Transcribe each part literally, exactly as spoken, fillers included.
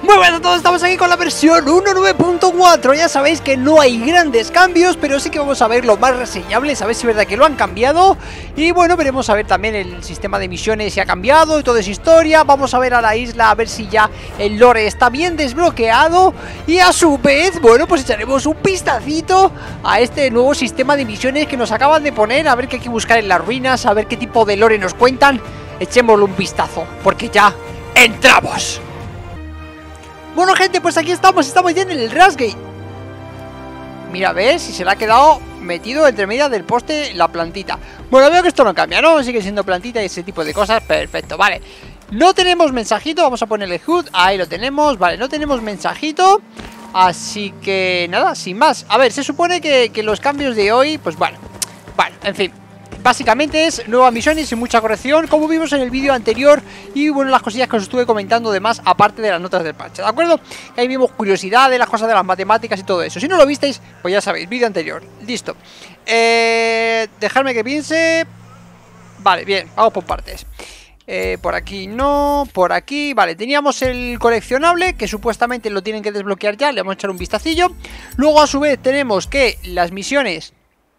Muy buenas a todos, estamos aquí con la versión uno punto nueve punto cuatro. Ya sabéis que no hay grandes cambios, pero sí que vamos a ver lo más reseñable, a ver si es verdad que lo han cambiado. Y bueno, veremos a ver también el sistema de misiones si ha cambiado y toda esa historia. Vamos a ver a la isla, a ver si ya el lore está bien desbloqueado. Y a su vez, bueno, pues echaremos un vistacito a este nuevo sistema de misiones que nos acaban de poner. A ver qué hay que buscar en las ruinas, a ver qué tipo de lore nos cuentan. Echémosle un vistazo, porque ya entramos. Bueno, gente, pues aquí estamos, estamos ya en el Rashgate. Mira, a ver si se le ha quedado metido entre medias del poste la plantita. Bueno, veo que esto no cambia, ¿no? Sigue siendo plantita y ese tipo de cosas, perfecto, vale. No tenemos mensajito, vamos a ponerle H U D, ahí lo tenemos, vale, no tenemos mensajito. Así que nada, sin más. A ver, se supone que, que los cambios de hoy, pues bueno, bueno, en fin. Básicamente es nuevas misiones y mucha corrección, como vimos en el vídeo anterior. Y bueno, las cosillas que os estuve comentando de más, aparte de las notas del parche, ¿de acuerdo? Ahí vimos curiosidades, las cosas de las matemáticas y todo eso. Si no lo visteis, pues ya sabéis, vídeo anterior. Listo. eh, Dejadme que piense. Vale, bien, vamos por partes. Eh, por aquí no, por aquí, vale, teníamos el coleccionable que supuestamente lo tienen que desbloquear ya, le vamos a echar un vistacillo. Luego a su vez tenemos que las misiones...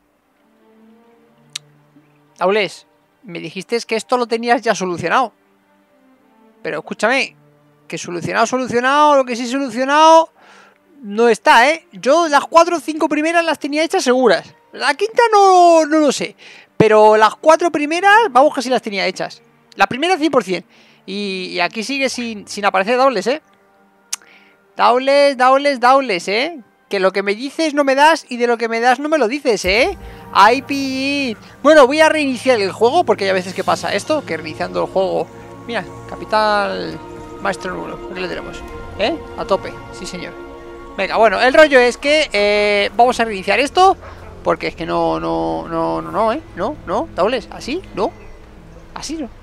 Aules, me dijiste que esto lo tenías ya solucionado. Pero escúchame, que solucionado, solucionado, lo que sí solucionado no está, ¿eh? Yo las cuatro o cinco primeras las tenía hechas seguras. La quinta no, no lo sé. Pero las cuatro primeras, vamos que sí las tenía hechas. La primera cien por cien. Y, y aquí sigue sin, sin aparecer Daules, ¿eh? Daules, Daules, Daules, ¿eh? Que lo que me dices no me das y de lo que me das no me lo dices, ¿eh? I P. Bueno, voy a reiniciar el juego porque hay a veces que pasa esto, que reiniciando el juego... Mira, Capital Maestro Nulo, aquí lo tenemos, ¿eh? A tope, sí señor. Venga, bueno, el rollo es que eh, vamos a reiniciar esto porque es que no, no, no, no, no, ¿eh? No, no, Daules, así, no, así no.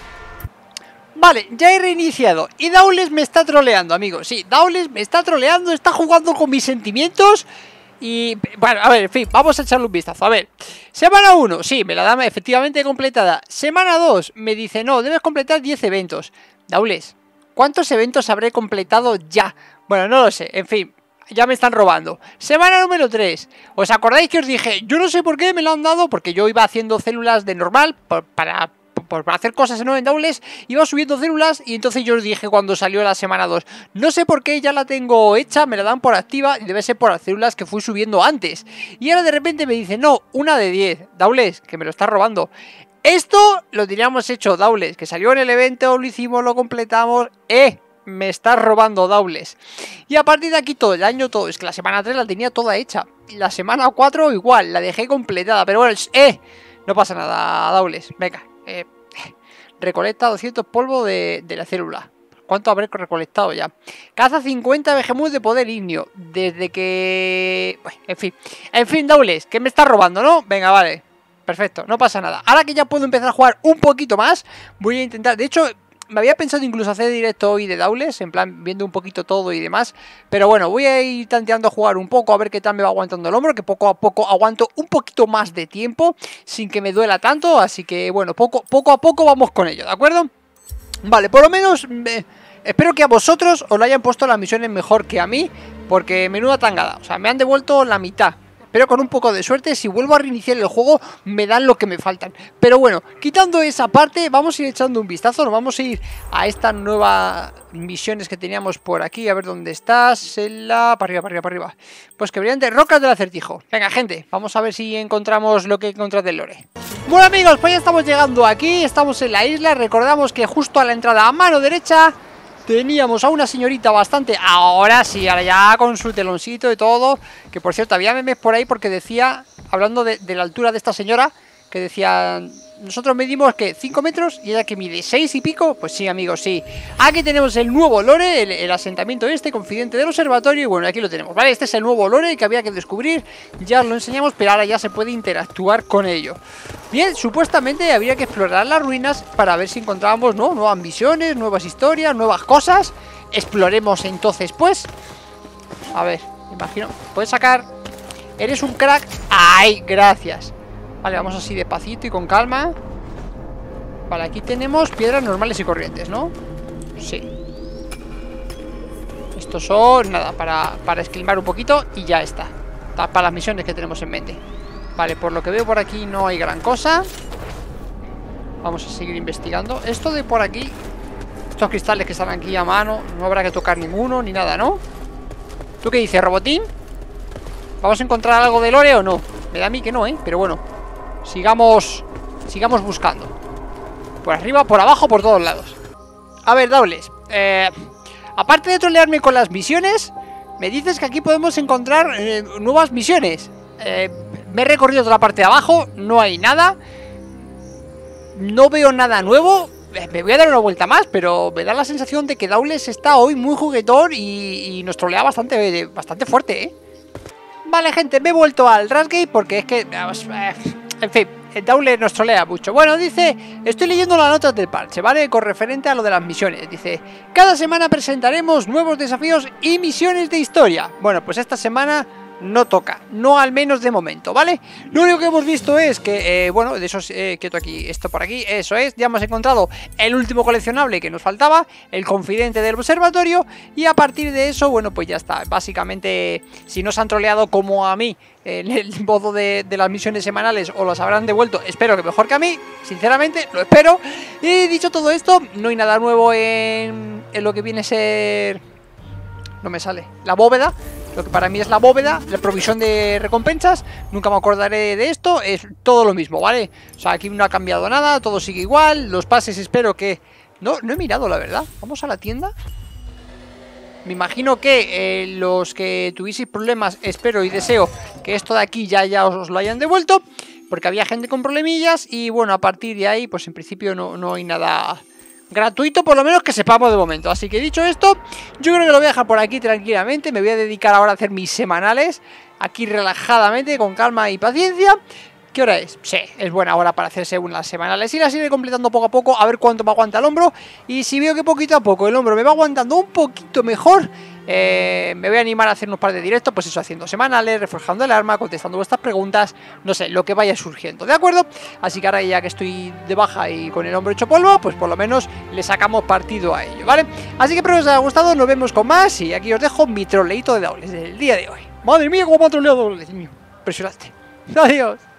Vale, ya he reiniciado. Y Daules me está troleando, amigos. Sí, Daules me está troleando, está jugando con mis sentimientos. Y, bueno, a ver, en fin, vamos a echarle un vistazo. A ver, semana uno, sí, me la da efectivamente completada. Semana dos, me dice, no, debes completar diez eventos. Daules, ¿cuántos eventos habré completado ya? Bueno, no lo sé, en fin, ya me están robando. Semana número tres, ¿os acordáis que os dije? Yo no sé por qué me lo han dado, porque yo iba haciendo células de normal por, para... por hacer cosas ¿no? en Daules, iba subiendo células y entonces yo os dije cuando salió la semana dos, no sé por qué ya la tengo hecha, me la dan por activa y debe ser por las células que fui subiendo antes. Y ahora de repente me dice, no, una de diez, Daules, que me lo está robando. Esto lo teníamos hecho, Daules, que salió en el evento, lo hicimos, lo completamos, eh, me está robando Daules. Y a partir de aquí todo el año, todo, es que la semana tres la tenía toda hecha, y la semana cuatro igual, la dejé completada, pero bueno, eh, no pasa nada, Daules, venga, eh... recolecta doscientos polvos de, de la célula. ¿Cuánto habré recolectado ya? Caza cincuenta Behemoth de poder ignio. Desde que... Bueno, en fin. En fin, Daules, que me está robando, ¿no? Venga, vale. Perfecto, no pasa nada. Ahora que ya puedo empezar a jugar un poquito más, voy a intentar... De hecho... me había pensado incluso hacer directo hoy de Daules, en plan viendo un poquito todo y demás. Pero bueno, voy a ir tanteando a jugar un poco, a ver qué tal me va aguantando el hombro, que poco a poco aguanto un poquito más de tiempo, sin que me duela tanto. Así que bueno, poco, poco a poco vamos con ello, ¿de acuerdo? Vale, por lo menos eh, espero que a vosotros os lo hayan puesto las misiones mejor que a mí, porque menuda tangada, o sea, me han devuelto la mitad. Pero con un poco de suerte, si vuelvo a reiniciar el juego, me dan lo que me faltan. Pero bueno, quitando esa parte, vamos a ir echando un vistazo. Nos vamos a ir a estas nuevas misiones que teníamos por aquí. A ver dónde estás. En la... Para arriba, para arriba, para arriba. Pues que brillante. Rocas del acertijo. Venga, gente, vamos a ver si encontramos lo que encontrás del lore. Bueno, amigos, pues ya estamos llegando aquí. Estamos en la isla. Recordamos que justo a la entrada a mano derecha teníamos a una señorita bastante... Ahora sí, ahora ya con su teloncito y todo. Que por cierto, había memes por ahí porque decía, hablando de, de la altura de esta señora, que decía, nosotros medimos que cinco metros y ella que mide seis y pico. Pues sí, amigos, sí. Aquí tenemos el nuevo lore, el, el asentamiento este, confidente del observatorio. Y bueno, aquí lo tenemos, ¿vale? Este es el nuevo lore que había que descubrir. Ya os lo enseñamos, pero ahora ya se puede interactuar con ello. Bien, supuestamente habría que explorar las ruinas para ver si encontrábamos, ¿no? Nuevas misiones, nuevas historias, nuevas cosas. Exploremos entonces, pues. A ver, imagino, puedes sacar... Eres un crack. ¡Ay, gracias! Vale, vamos así despacito y con calma. Vale, aquí tenemos piedras normales y corrientes, ¿no? Sí. Estos son, nada, para, para esquilmar un poquito y ya está. Para las misiones que tenemos en mente. Vale, por lo que veo por aquí no hay gran cosa. Vamos a seguir investigando. Esto de por aquí, estos cristales que están aquí a mano, no habrá que tocar ninguno ni nada, ¿no? ¿Tú qué dices, Robotín? ¿Vamos a encontrar algo de lore o no? Me da a mí que no, ¿eh? Pero bueno, sigamos, sigamos buscando. Por arriba, por abajo, por todos lados. A ver, Daules, eh, aparte de trolearme con las misiones, me dices que aquí podemos encontrar eh, nuevas misiones. eh, Me he recorrido toda la parte de abajo, no hay nada. No veo nada nuevo. Me voy a dar una vuelta más, pero me da la sensación de que Daules está hoy muy juguetón y, y nos trolea bastante, bastante fuerte, ¿eh? Vale, gente, me he vuelto al Rasgate porque es que... En fin, Daules nos trolea mucho. Bueno, dice... Estoy leyendo las notas del parche, ¿vale? Con referente a lo de las misiones. Dice... Cada semana presentaremos nuevos desafíos y misiones de historia. Bueno, pues esta semana... no toca, no al menos de momento, ¿vale? Lo único que hemos visto es que, eh, bueno, de esos, eh, quieto aquí, esto por aquí, eso es, ya hemos encontrado el último coleccionable que nos faltaba, el confidente del observatorio, y a partir de eso, bueno, pues ya está, básicamente, si no se han troleado como a mí en el modo de, de las misiones semanales o los habrán devuelto, espero que mejor que a mí, sinceramente, lo espero. Y dicho todo esto, no hay nada nuevo en, en lo que viene a ser... no me sale, la bóveda. Lo que para mí es la bóveda, la provisión de recompensas. Nunca me acordaré de esto. Es todo lo mismo, ¿vale? O sea, aquí no ha cambiado nada, todo sigue igual. Los pases espero que... No, no he mirado, la verdad. Vamos a la tienda. Me imagino que eh, los que tuvieseis problemas, espero y deseo que esto de aquí ya, ya os, os lo hayan devuelto, porque había gente con problemillas. Y bueno, a partir de ahí, pues en principio no, no hay nada... gratuito, por lo menos que sepamos de momento. Así que dicho esto, yo creo que lo voy a dejar por aquí tranquilamente. Me voy a dedicar ahora a hacer mis semanales aquí relajadamente, con calma y paciencia. ¿Qué hora es? Sí, es buena hora para hacer según las semanales y las iré completando poco a poco, a ver cuánto me aguanta el hombro. Y si veo que poquito a poco el hombro me va aguantando un poquito mejor, eh, me voy a animar a hacer unos par de directos, pues eso, haciendo semanales, reforjando el arma, contestando vuestras preguntas, no sé, lo que vaya surgiendo, ¿de acuerdo? Así que ahora ya que estoy de baja y con el hombro hecho polvo, pues por lo menos le sacamos partido a ello, ¿vale? Así que espero que os haya gustado, nos vemos con más y aquí os dejo mi troleito de Daules del día de hoy. Madre mía, cómo me ha troleado Daules, Dios mío, impresionante. Adiós.